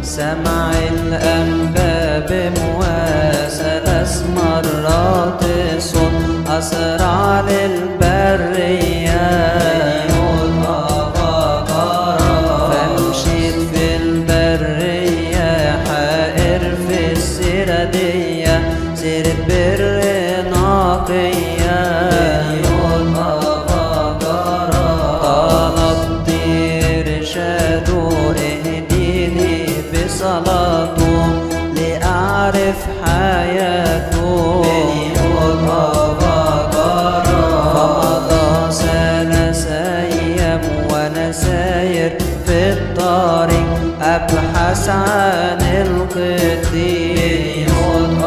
سمع الأنباب ثلاث مرات صوت أسرع للبرية فمشيت في البرية حائر في السردية سيرة بر نقية طلبت إرشاده اهديني بصلاته لأعرف حياته فمضى 3 أيام وأنا ساير في الطريق أبحث عن القديس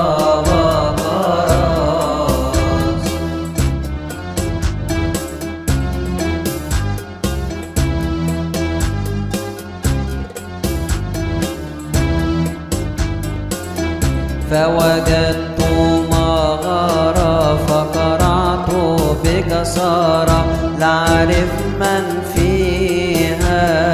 فوجدت مغارة فقرعت بجسارة لأعرف من فيها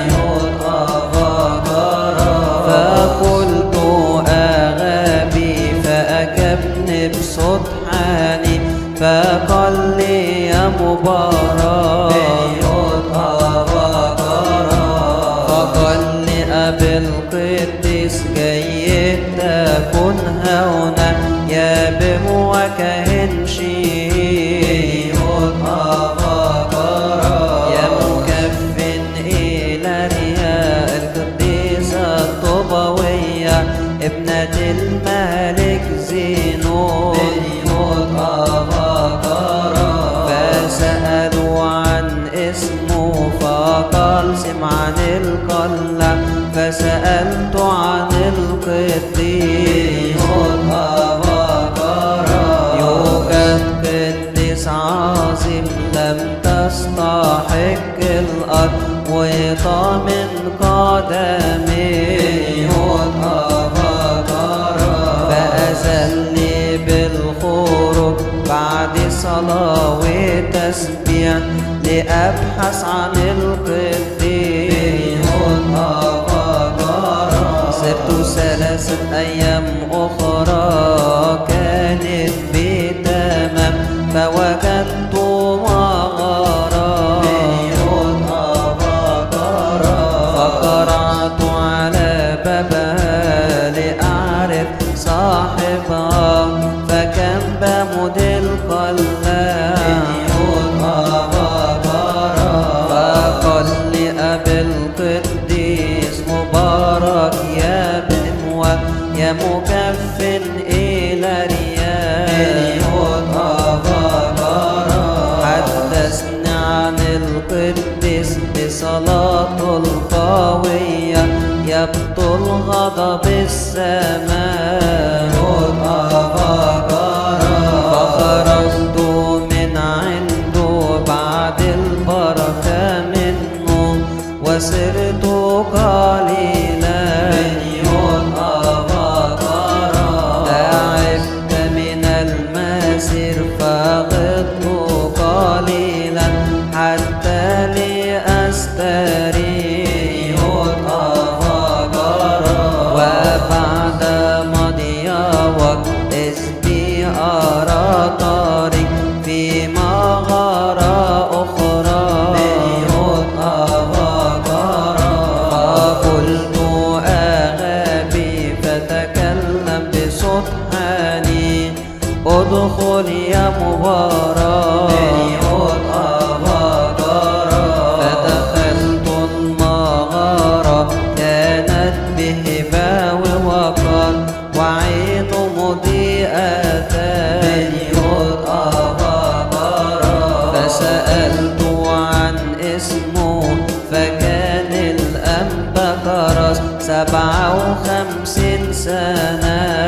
فقلت أغابي فأجبني بصوت حاني فقال لي يا مبارك فقال لي أبي القديس جاي تكون هنا يا بم وكهن شيء يا مكفن إلى رياء القديسة الطوبوية ابنة الملك زينون فسألوا عن اسمه فقال سمعان القلة فسألت عن القديس يوجد قديس عظيم لم تستحق الأرض وطى من قدميه فأذلني بالخروج بعد صلاة وتسبيح لأبحث عن القديس سرت 3 أيام أخرى كانت بتمام فوجدت مغارة فقرعت على بابها لأعرف صاحبها فكان بمد القلاع فقال لي أبي القديس مبارك يا بنوة يا مكفن إلى رياء حدثني عن القديس بصلاته القوية يبطل غضب السماء فخرجت من عنده بعد البركة منه وسرت قليلا تعبت من المسير فغضت قليلا حتى لأستريح وبعد مضي وقت إذ بي أرى طريق في مغارة أخرى فقلت أغابي فتكلم بصوت حنين ادخل يا مبارك فدخلت المغارة كانت بهبة ووقار وعين مضيئتان فسألت عن اسمه فكان الأنبا كرس 57 سنة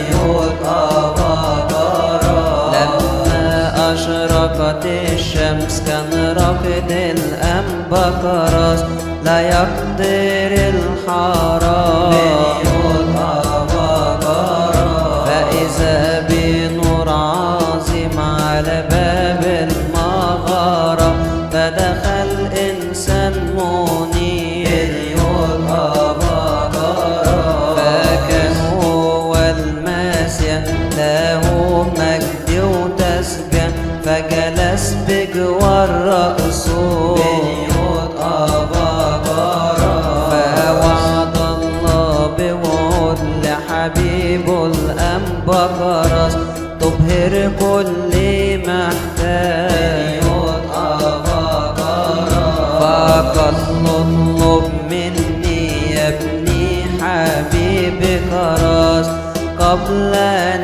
لما أشرقت الشمس كان رافد الأنبا كرس لا يقدر الحرام فإذا بنور عظيم على باب المغارة فدخل إنسان منير الرأس بنيوت أباكرة. فوعد الله بوعود لحبيبه الأنبكرس تبهر كل محتاج بنيوت أباكرة. فقد نطلب مني يا ابني حبيبي كرس قبل أن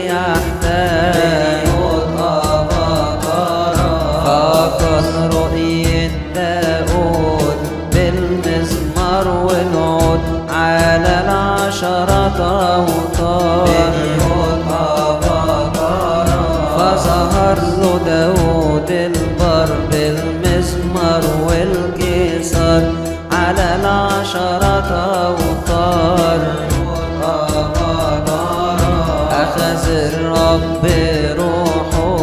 يحتاج بنيوت أباكرة. فقد رؤية داود بالمزمار والعود على العشرة أوتار بنيوت أباكرة. فظهر له داود البر بالمزمار والكسر على العشرة أوتار بنيوت أباكرة. أخذ الرب روحه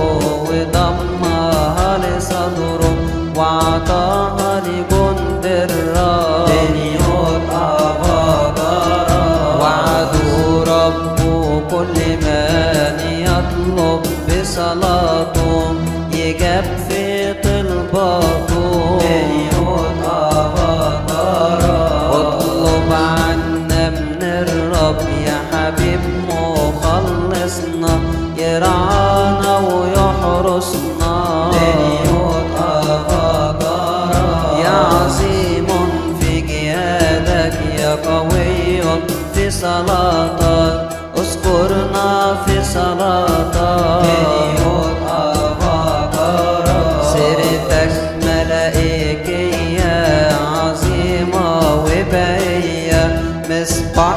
وضمها لصدره وأعطاها لجند الرب بنيوت أباكرة. وعدوا ربه كل من يطلب بصلاته يجاب في طلباته بنيوت أباكرة. اطلب عنا من الرب يا حبيب مخلصنا يرعانا ويحرسنا بنيوت أباكرة. يا عظيم في جهادك يا قوي في صلاتك اذكرنا في صلاتك بنيوت أباكرة. سيرتك ملائكية عظيمة وبهية مصباح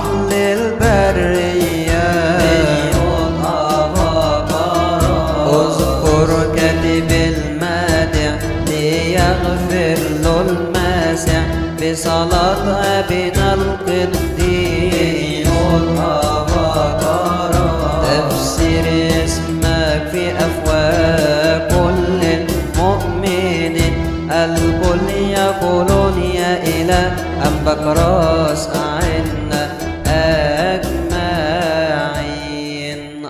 للبرية بنيوت أباكرة. اذكر كاتب المادح ليغفر له الماسح بصلاة أبينا القديس بنيوت أباكرة. تفسير اسمك في أفواه كل المؤمنين الكل يقولون يا إله أنبكرس أعنا أجمعين.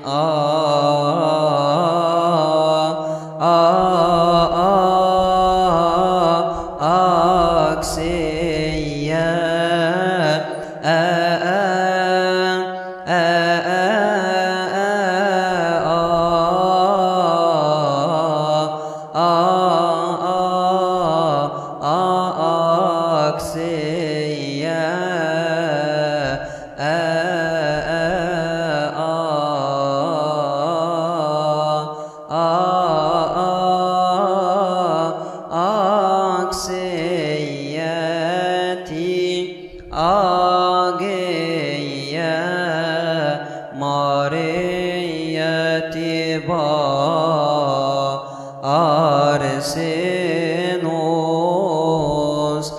Arsenos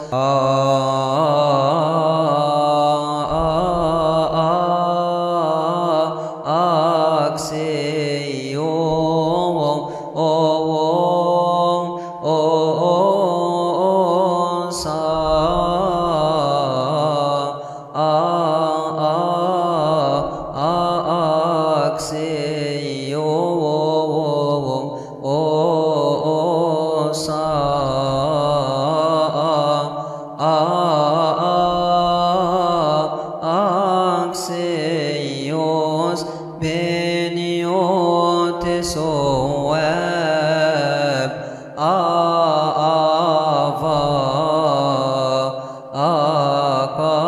بنيوت صواب آفا